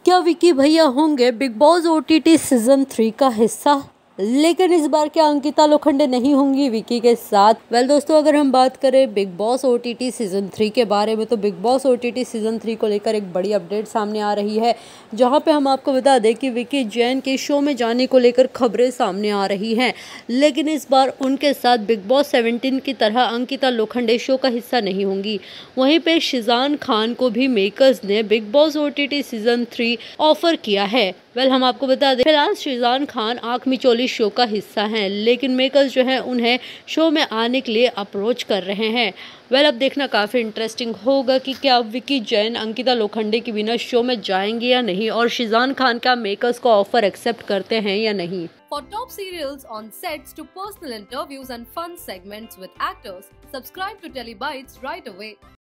क्या विकी भैया होंगे बिग बॉस ओटीटी सीजन 3 का हिस्सा? लेकिन इस बार क्या अंकिता लोखंडे नहीं होंगी विकी के साथ? दोस्तों, अगर हम बात करें बिग बॉस ओटीटी सीजन 3 के बारे में, तो बिग बॉस ओटीटी सीजन 3 को लेकर एक बड़ी अपडेट सामने आ रही है, जहां पे हम आपको बता दें कि विकी जैन के शो में जाने को लेकर खबरें सामने आ रही हैं। लेकिन इस बार उनके साथ बिग बॉस 17 की तरह अंकिता लोखंडे शो का हिस्सा नहीं होंगी। वहीं पे शिजान खान को भी मेकर्स ने Bigg Boss OTT season 3 offer किया है। हम आपको बता दें, फिलहाल शिजान खान आँख मिचौली शो का हिस्सा हैं, लेकिन मेकर्स जो हैं उन्हें शो में आने के लिए अप्रोच कर रहे हैं। अब देखना काफ़ी इंटरेस्टिंग होगा कि क्या विकी जैन अंकिता लोखंडे के बिना शो में जाएंगे या नहीं, और शिजान खान का मेकर्स को ऑफर एक्सेप्ट करते हैं या नहीं। For top serials on sets to personal interviews and fun segments with actors, subscribe to Telebytes right away.